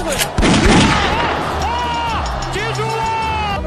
会。接住了！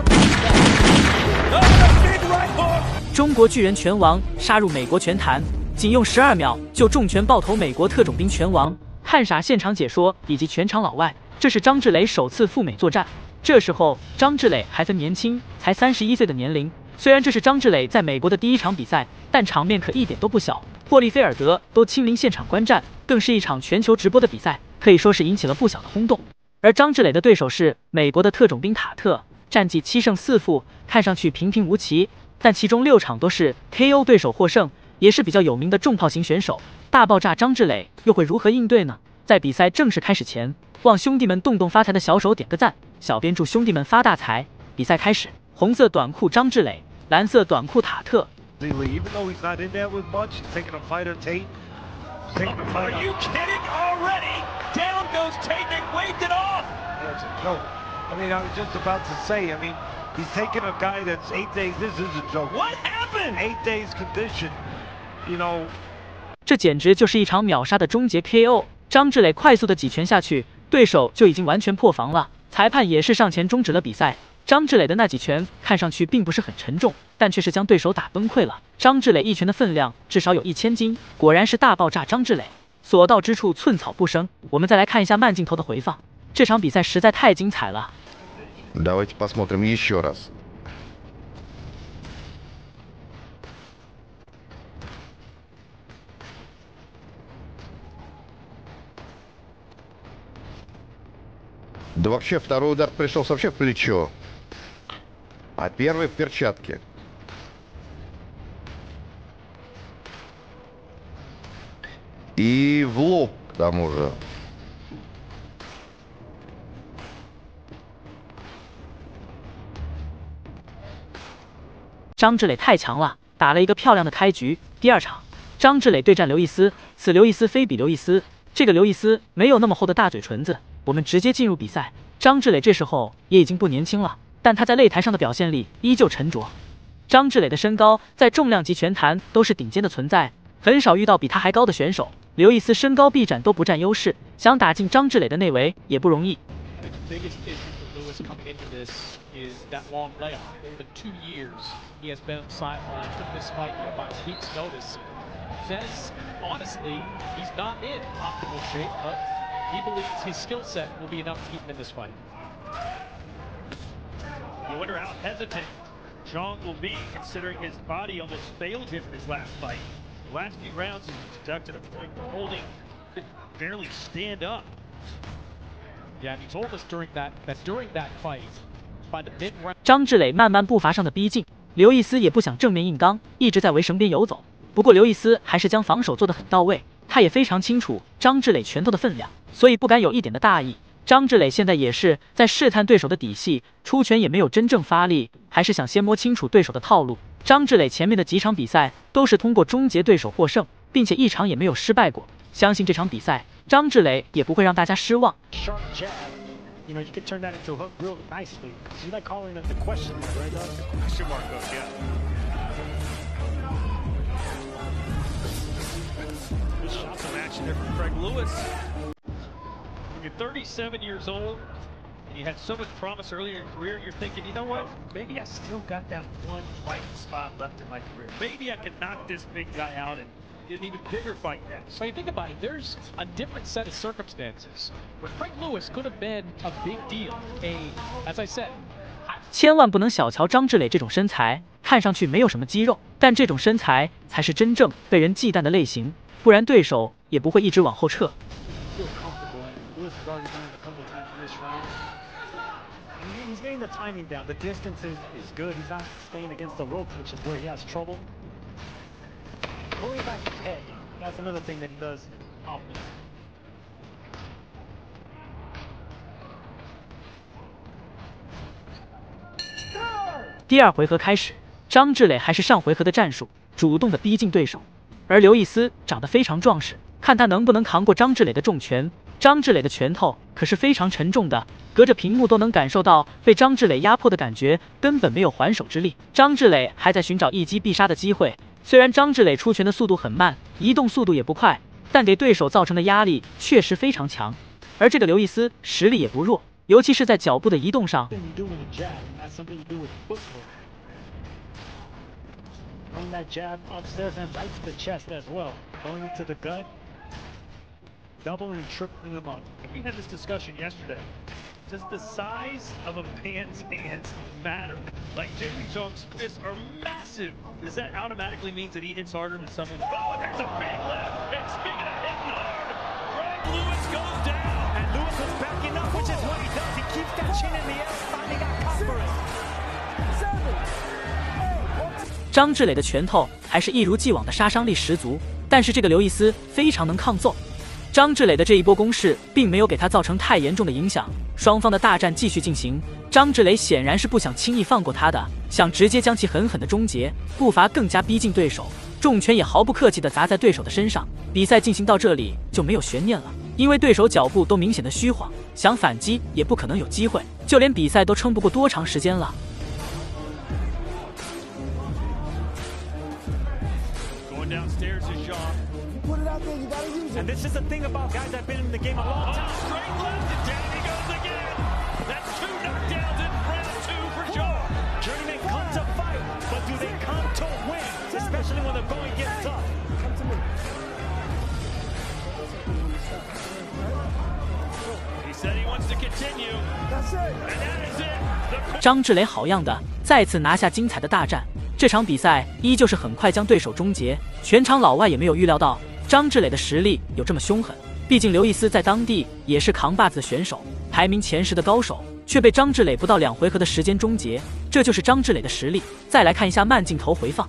中国巨人拳王杀入美国拳坛，仅用12秒就重拳爆头美国特种兵拳王。汉傻现场解说以及全场老外，这是张志磊首次赴美作战。这时候张志磊还分年轻，才31岁的年龄。虽然这是张志磊在美国的第一场比赛，但场面可一点都不小。霍利菲尔德都亲临现场观战，更是一场全球直播的比赛，可以说是引起了不小的轰动。而张志磊的对手是美国的特种兵塔特，战绩7胜4负，看上去平平无奇，但其中6场都是 KO 对手获胜，也是比较有名的重炮型选手。大爆炸张志磊又会如何应对呢？在比赛正式开始前，望兄弟们动动发财的小手点个赞，小编祝兄弟们发大财。比赛开始，红色短裤张志磊，蓝色短裤塔特。 Even though he's not in there with much, he's taking a fight on Tate. Are you kidding already? Down goes Tate, they waved it off. That's a joke. I mean, I was just about to say, I mean, he's taking a guy that's 8 days. This is a joke. What happened? 8 days condition, you know. 这简直就是一场秒杀的终结 KO。张志磊快速的几拳下去，对手就已经完全破防了。裁判也是上前终止了比赛。张志磊的那几拳看上去并不是很沉重，但却是将对手打崩溃了。张志磊一拳的分量至少有1000斤，果然是大爆炸张志磊，所到之处寸草不生。我们再来看一下慢镜头的回放，这场比赛实在太精彩了。 Давайте посмотрим еще раз. Да вообще второй удар пришелся вообще в плечо, а первый в перчатке. И в лоб к тому же. 张志磊太强了，打了一个漂亮的开局。第2场，张志磊对战刘易斯，此刘易斯非彼刘易斯，这个刘易斯没有那么厚的大嘴唇子。我们直接进入比赛。张志磊这时候也已经不年轻了，但他在擂台上的表现力依旧沉着。张志磊的身高在重量级拳坛都是顶尖的存在，很少遇到比他还高的选手。刘易斯身高臂展都不占优势，想打进张志磊的内围也不容易。 Is that long layoff. More than 2 years he has been sidelined. Took this fight by week's notice. Says honestly he's not in optimal shape, but he believes his skill set will be enough to keep him in this fight. You wonder how hesitant Zhang will be, considering his body almost failed him in his last fight. The last few rounds he conducted a point holding, could barely stand up. Yeah, and he told us during that fight. 张志磊慢慢步伐上的逼近，刘易斯也不想正面硬刚，一直在围绳边游走。不过刘易斯还是将防守做得很到位，他也非常清楚张志磊拳头的分量，所以不敢有一点的大意。张志磊现在也是在试探对手的底细，出拳也没有真正发力，还是想先摸清楚对手的套路。张志磊前面的几场比赛都是通过终结对手获胜，并且一场也没有失败过。相信这场比赛，张志磊也不会让大家失望。 You know, you could turn that into a hook real nicely. You like calling it the question mark, right, Doug? The question mark hook, yeah. Good shots of action there from Craig Lewis. When you're 37 years old and you had so much promise earlier in your career, you're thinking, you know what? Maybe I still got that one fight spot left in my career. Maybe I could knock this big guy out and get an even bigger fight next. So you think about it, there's a different set of circumstances. Where Craig Lewis could have been a big deal. As I said, 千万不能小瞧张志磊这种身材，看上去没有什么肌肉，但这种身材才是真正被人忌惮的类型，不然对手也不会一直往后撤。 He's getting the timing down. The distance is good. He's not staying against the rope, which is where he has trouble. Pulling back his head. That's another thing that he does often. 第2回合开始，张志磊还是上回合的战术，主动的逼近对手。而刘易斯长得非常壮实，看他能不能扛过张志磊的重拳。张志磊的拳头可是非常沉重的，隔着屏幕都能感受到被张志磊压迫的感觉，根本没有还手之力。张志磊还在寻找一击必杀的机会。虽然张志磊出拳的速度很慢，移动速度也不快，但给对手造成的压力确实非常强。 而这个刘易斯实力也不弱，尤其是在脚步的移动上。 Throwing that jab upstairs and right to the chest as well. Going into the gut, doubling and tripling them up. We had this discussion yesterday. Does the size of a man's hands matter? Like Jamie Chong's fists are massive. Does that automatically mean that he hits harder than someone? Oh, and there's a big left. And speaking of hitting hard, Greg Lewis goes down. And Lewis was backing up, which is what he does. He keeps that chin in the air, finally got caught for it. 张志磊的拳头还是一如既往的杀伤力十足，但是这个刘易斯非常能抗揍。张志磊的这一波攻势并没有给他造成太严重的影响，双方的大战继续进行。张志磊显然是不想轻易放过他的，想直接将其狠狠的终结，步伐更加逼近对手，重拳也毫不客气地砸在对手的身上。比赛进行到这里就没有悬念了，因为对手脚步都明显的虚晃，想反击也不可能有机会，就连比赛都撑不过多长时间了。 Downstairs is Shaw. You put it out there, you gotta use it. And this is the thing about guys that've been in the game a long time. Straight left and down he goes again. That's 2 knockdowns in round 2 for Shaw. Journeyman come to fight, but do they come to win? Especially when the going gets tough. Come to me. He said he wants to continue. That's it. And that is it. 张志磊好样的，再次拿下精彩的大战。这场比赛依旧是很快将对手终结，全场老外也没有预料到张志磊的实力有这么凶狠。毕竟刘易斯在当地也是扛把子的选手，排名前10的高手，却被张志磊不到2回合的时间终结，这就是张志磊的实力。再来看一下慢镜头回放。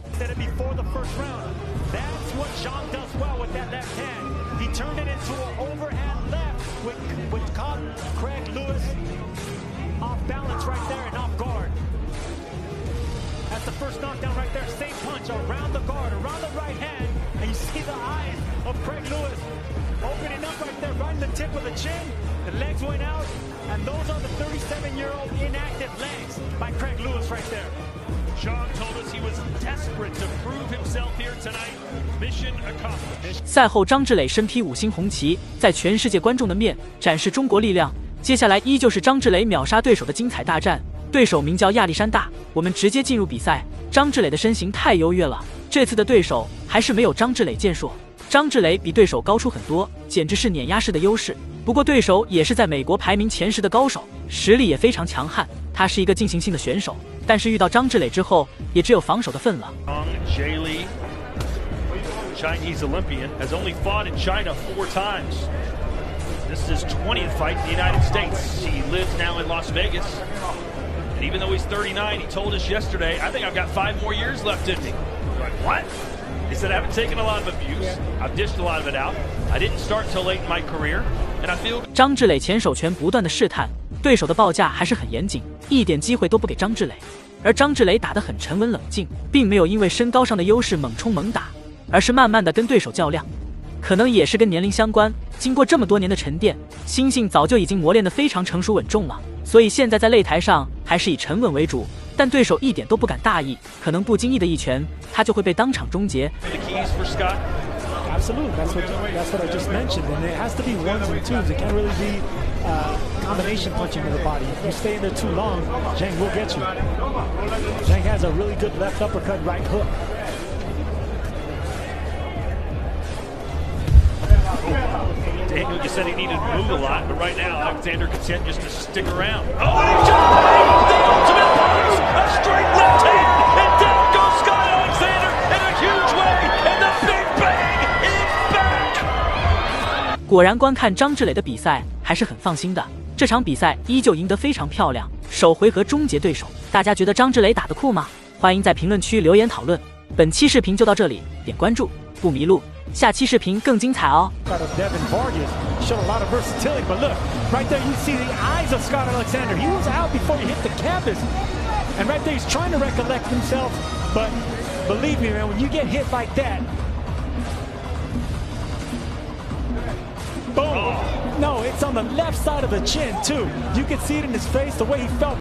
That's the first knockdown right there. Same punch around the guard, around the right hand. And you see the eyes of Craig Lewis opening up right there, right in the tip of the chin. The legs went out. And those are the 37-year-old inactive legs by Craig Lewis right there. Sean told us he was desperate to prove himself here tonight. Mission accomplished. 赛后，张志磊身披5星红旗，在全世界观众的面展示中国力量。接下来依旧是张志磊秒杀对手的精彩大战。对手名叫亚历山大，我们直接进入比赛。张志磊的身形太优越了，这次的对手还是没有张志磊健硕。张志磊比对手高出很多，简直是碾压式的优势。不过对手也是在美国排名前10的高手，实力也非常强悍。他是一个进行性的选手，但是遇到张志磊之后，也只有防守的份了。 Jay Lee, Chinese Olympian, has only fought in China 4 times. This is his 20th fight in the United States. He lives now in Las Vegas. And even though he's 39, he told us yesterday, I think I've got 5 more years left in me. Like, what? He said, I haven't taken a lot of abuse. I've dished a lot of it out. I didn't start till late in my career. And I feel... 张志磊前手拳不断的试探，对手的报价还是很严谨，一点机会都不给张志磊。而张志磊打得很沉稳冷静，并没有因为身高上的优势猛冲猛打，而是慢慢的跟对手较量。可能也是跟年龄相关，经过这么多年的沉淀，心性早就已经磨练得非常成熟稳重了，所以现在在擂台上还是以沉稳为主。但对手一点都不敢大意，可能不经意的一拳，他就会被当场终结。 Absolutely, that's what I just mentioned, and it has to be ones and twos. It can't really be combination punching to the body. If you stay in there too long, Zhang will get you. Zhang has a really good left uppercut, right hook. Daniel just said he needed to move a lot, but right now Alexander content just to stick around. Oh, and he jumped! The ultimate punish! A straight left hand, and down goes Scott Alexander in a huge way, and the Big Bang is back! 果然，观看张志磊的比赛还是很放心的。这场比赛依旧赢得非常漂亮，首回合终结对手。大家觉得张志磊打得酷吗？欢迎在评论区留言讨论。本期视频就到这里，点关注不迷路。下期视频更精彩哦。 Devin Vargas showed a lot of versatility, but look, right there you see the eyes of Scott Alexander. He was out before he hit the canvas, and right there he's trying to recollect himself. But believe me, man, when you get hit like that, boom! No, it's on the left side of the chin too. You can see it in his face, the way he felt.